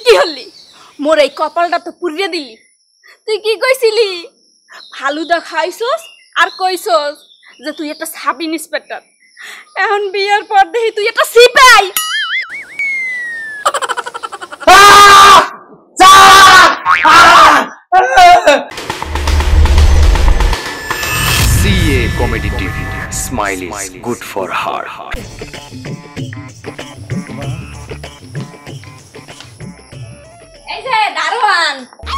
কি হলি? মোর এই কপালটা তো পুড়িয়ে দিলি। তুই কি কইছিলি? ফালুদা খাইছস আর কইছস যে তুই একটা সাব ইন্সপেক্টর। এখন বিয়ের পর দেখি তুই একটা সিপাই। CA Comedy TV. Smile is good for heart. এই যে দারোয়ান।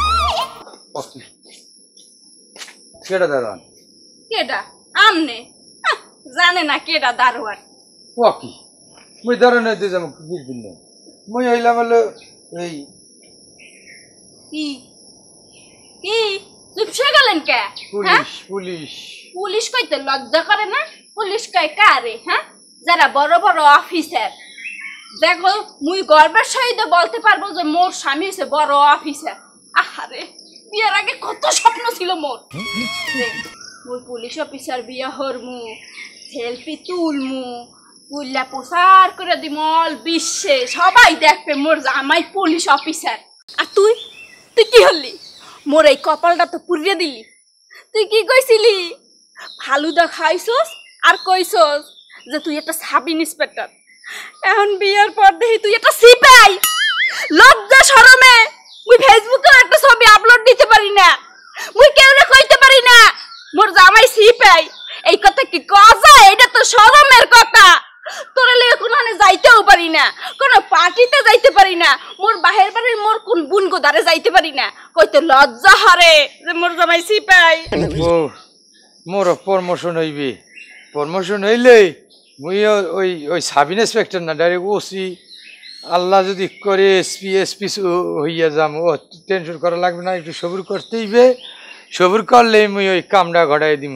কেডা দারোয়ান? কেডা? আমনে জানে না কেডা দারোয়ান? ও কি মুই দারোয়ান হইতে যাবো কি দিন? মুই হইলাম হলো এই কি কি চুপসে গেলেন কে? পুলিশ। পুলিশ পুলিশ কইতে লজ্জা করে না? পুলিশ কয় কারে? হ্যাঁ, যারা বড় বড় অফিসার। দেখো মুই গর্বের সহিত বলতে পারবো যে মোর স্বামী হচ্ছে বড় অফিসার। আহারে বিয়ের আগে কত স্বপ্ন ছিল মোর, মোর পুলিশ অফিসার বিয়া হরমু, সেলফি তুলমু, তুললা প্রচার করে দিমল বিশ্বে, সবাই দেখবে মোর জামাই পুলিশ অফিসার। আর তুই তুই কি হলি? মোর এই কপালটা তো পুড়িয়ে দিলি। তুই কি কইছিলি? ফালুদা খাইছস আর কইছস যে তুই একটা সাব ইন্সপেক্টর। এখন বিয়ের পর দেখি তুই একটা সিপাই। লজ্জা শরমে মুই ফেসবুকে একটা ছবি আপলোড দিতে পারি না, মুই কেউরে কইতে পারি না মোর জামাই সিপাই। এই কথা কি কওয়া যায়? এটা তো শরমের কথা। তোরে লইয়া কোনখানে যাইতেও পারি না, কোনো পার্টিতে যাইতে পারি না, মোর বাহির বাড়ির মোর কোন বুন গোদারে যাইতে পারি না। কইতে লজ্জা হরে যে মোর জামাই সিপাই। ও মোর প্রমোশন হইবে। প্রমোশন হইলে মুই ওই ওই সাব ইন্সপেক্টর না, ডাইরেক্ট ওসি। আল্লাহ যদি করে এসপি হইয়া যাম। ও টেনশন করা লাগবে না, একটু সবুর করতে হইবে। সবুর করলে মুই ওই কামটা ঘটাই দিমু।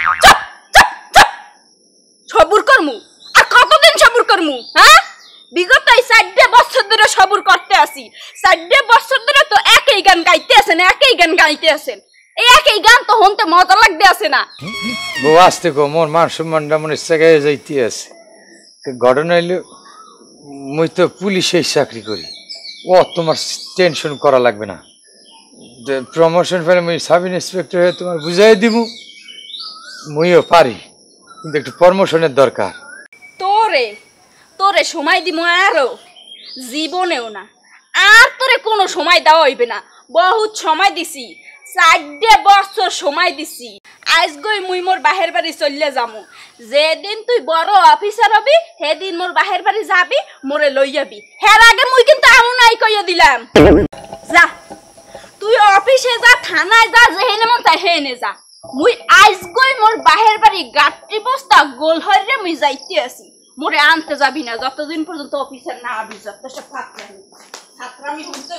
সবুর করমু? আর কতদিন সবুর করমু? হ্যাঁ, বিগত 4 বছর ধরে সবুর করতে আসি। 4 বছর ধরে তো একই গান গাইতে আছেন, একই গান গাইতে আছেন। এই একই গান তো হনতে মজা লাগতে আছে না? বউ আসতে কো, মোর মান সম্মানটা মনে জায়গায় যাইতে আছে। ঘটনা হইলে মুই তো পুলিশের চাকরি করি। ও তোমার টেনশন করা লাগবে না। প্রমোশন পেলে মুই সাব ইন্সপেক্টর হয়ে তোমার বুঝাই দিব। মুইও পারি, কিন্তু একটু প্রমোশনের দরকার। তোরে তোরে সময় দিব আরো জীবনেও না। আর তোরে কোনো সময় দেওয়া হইবে না। বহুত সময় দিছি, 4 বছর সময় দিছি। আজগই মুই মোর বাহের বাড়ি চললে যামু। যেদিন তুই বড় অফিসার হবি সেদিন মোর বাহের বাড়ি যাবি, মোরে লই যাবি। হের আগে মুই কিন্তু আমু নাই কইয়া দিলাম। যা তুই অফিসে যা, থানায় যা, যেহেনে মন চাই হেনে যা। মুই আজগই মোর বাহের বাড়ি গাট্টি বস্তা গোল হইরে মুই যাইতে আছি। মোরে আনতে যাবি না যতদিন পর্যন্ত অফিসার না হবি। যত সব ফাতরামি হইতে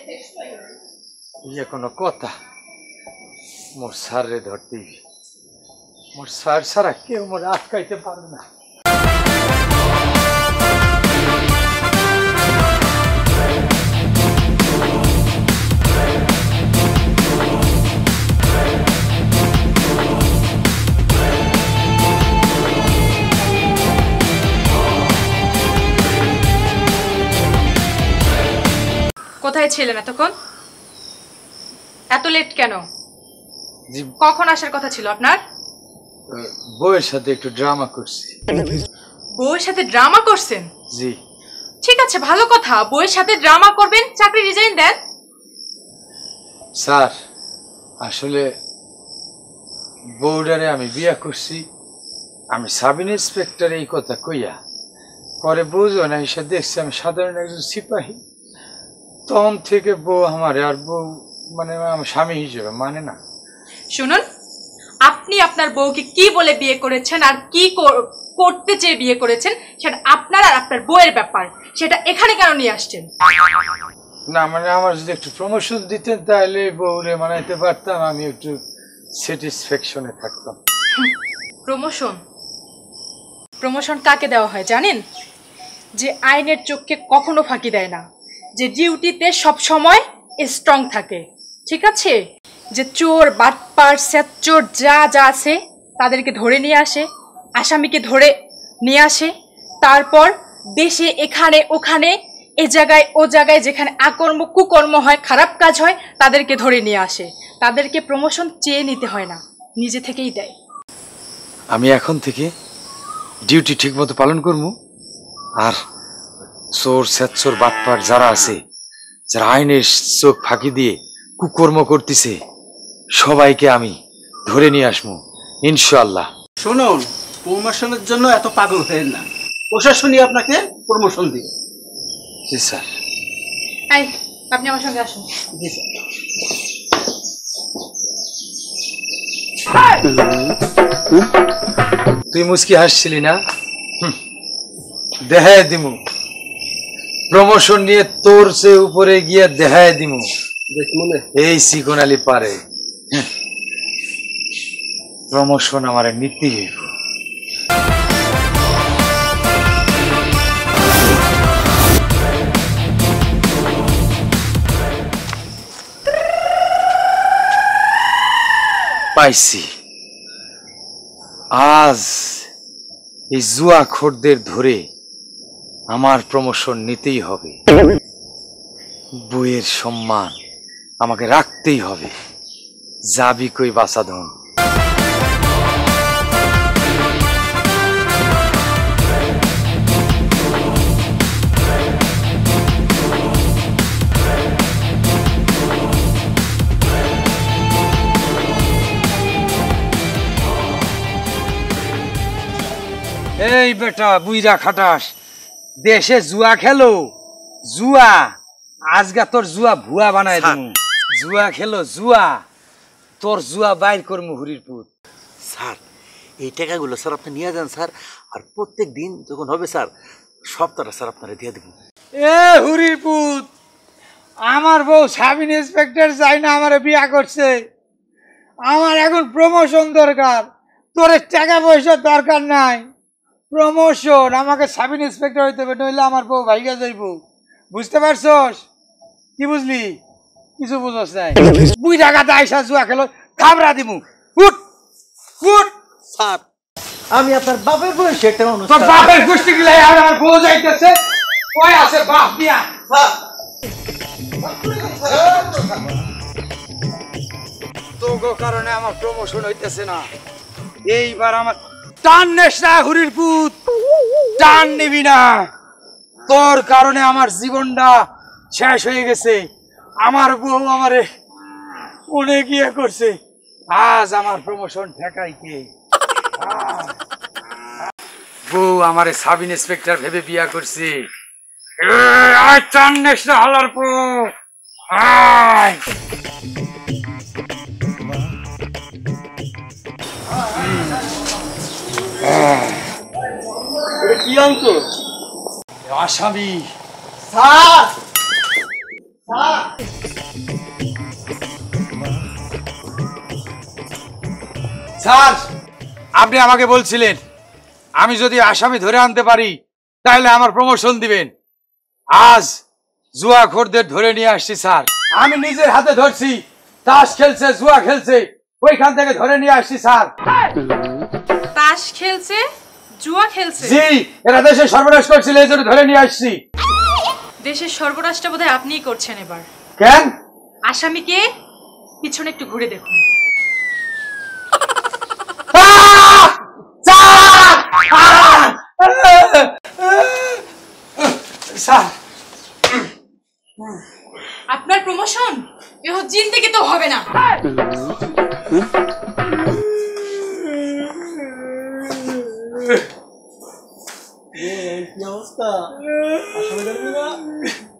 ইয়ে কোনো কথা? মোর স্যারে ধরতে, মোর স্যার ছাড়া কেউ মোর আটকাইতে পারবে না। কোথায় ছিলেন এতক্ষণ? এত লেট কেন? কখন আসার কথা ছিল আপনার? বউয়ের সাথে একটু ড্রামা করছি। বউয়ের সাথে ড্রামা করছেন? জি। ঠিক আছে, ভালো কথা। বউয়ের সাথে ড্রামা করবেন, চাকরি রিজাইন দেন। স্যার আসলে বউডারে আমি বিয়া করছি। আমি সাব ইন্সপেক্টর এই কথা কইয়া পরে বুঝো না হিসেবে দেখছি আমি সাধারণ একজন সিপাহী। তখন থেকে বউ আমার আর বউ মানে আমার স্বামী হিসেবে মানে না। শুনুন, আপনি আপনার বউকে কি বলে বিয়ে করেছেন আর কি করতে চেয়ে বিয়ে করেছেন সেটা আপনার আর আপনার বউয়ের ব্যাপার। সেটা এখানে কেন নিয়ে আসছেন? না মানে আমার যদি একটু প্রমোশন দিতেন তাহলে বউরে মানাইতে পারতাম, আমি একটু স্যাটিসফ্যাকশনে থাকতাম। প্রমোশন? প্রমোশন কাকে দেওয়া হয় জানেন? যে আইনের চোখকে কখনো ফাঁকি দেয় না, যে ডিউটিতে সব সময় স্ট্রং থাকে। ঠিক আছে? যে চোর, বাটপার, স্যাচ্চোর যা যা আছে তাদেরকে ধরে নিয়ে আসে, আসামিকে ধরে নিয়ে আসে, তারপর দেশে এখানে ওখানে এ জায়গায় ও জায়গায় যেখানে আকর্ম কুকর্ম হয়, খারাপ কাজ হয়, তাদেরকে ধরে নিয়ে আসে। তাদেরকে প্রমোশন চেয়ে নিতে হয় না, নিজে থেকেই দেয়। আমি এখন থেকে ডিউটি ঠিকমতো পালন করবো। আর চোর স্যাচ্চোর বাটপার যারা আছে, যারা আইনের চোখ ফাঁকি দিয়ে কুকর্ম করতেছে, সবাইকে আমি ধরে নিয়ে আসবো ইনশাআল্লাহ। শুনুন, প্রমোশনের জন্য এত পাগল হয়েন না, প্রশাসনই আপনাকে প্রমোশন দিবে। জি স্যার। এই, আপনি আমার সঙ্গে আসুন। জি স্যার। তুই মুচকি হাসছিলি না? দেখায় দিমু প্রমোশন নিয়ে, তোর সে উপরে গিয়ে দেখায় দিমু এই চিকন আলী পারে। প্রমোশন আমার নীতি। পাইছি, আজ এই জুয়া খোরদের ধরে আমার প্রমোশন নিতেই হবে। বইয়ের সম্মান আমাকে রাখতেই হবে। যাবি কই বাসাধন? এই বেটা বুইরা খাটাস, দেশে জুয়া খেলো? জুয়া আজগা তোর জুয়া ভুয়া বানায় দিমু। জুয়া খেলো জুয়া, তোর জুয়া বাইর করমু হুরির পুত। স্যার, এই টাকাগুলো স্যার আপনি নিয়ে যান স্যার, আর প্রত্যেক দিন যখন হবে স্যার, সপ্তাহটা স্যার আপনারা দিয়ে দেবো। এ হুরির পুত, আমার বউ সাব ইন্সপেক্টর চাই না আমার বিয়া করছে। আমার এখন প্রমোশন দরকার, তোর টাকা পয়সার দরকার নাই। প্রমোশন আমাকে সাব ইন্সপেক্টর হইতে হবে, নইলে আমার বউ ভাইগা যাইব। বুঝতে পারছস? কি বুঝলি? কিছু বুঝস নাই। বুই টাকাতে আইসা জুয়া খেলো, খাবরা দিমু। উঠ উঠ। স্যার, আমি আপনার বাপের বয়সে একটা মানুষ। তোর বাপের গোষ্ঠী গিলা আর আমার বউ যাইতেছে, কই আছে বাপ দিয়া? তোগো কারণে আমার প্রমোশন হইতেছে না। এইবার আমার টান নেস না হুরির পুত, টান নিবি না। তোর কারণে আমার জীবনটা শেষ হয়ে গেছে। আমার বউ আমারে মনে গিয়ে করছে, আজ আমার প্রমোশন ঠেকাই কে? বউ আমারে সাব ইন্সপেক্টর ভেবে বিয়া করছে। আয় টান নেস না হালার পো, আয়। কি অঙ্ক? আসামি। স্যার, স্যার, আপনি আমাকে বলছিলেন আমি যদি আসামি ধরে আনতে পারি তাহলে আমার প্রমোশন দিবেন। আজ জুয়াখোরদের ধরে নিয়ে আসছি স্যার। আমি নিজের হাতে ধরছি, তাস খেলছে, জুয়া খেলছে, ওইখান থেকে ধরে নিয়ে আসছি স্যার। তাস খেলছে, জুয়া খেলছে? জি, এরা দেশে সর্বনাশ করছিল, এই জন্য ধরে নিয়ে আসছি। দেশের সর্বনাশটা বোধহয় আপনিই করছেন এবার। কেন? আসামিকে পিছনে একটু ঘুরে দেখুন। স্যার, আপনার প্রমোশন এহ জিন্দেগি তো হবে না। কি অবস্থা?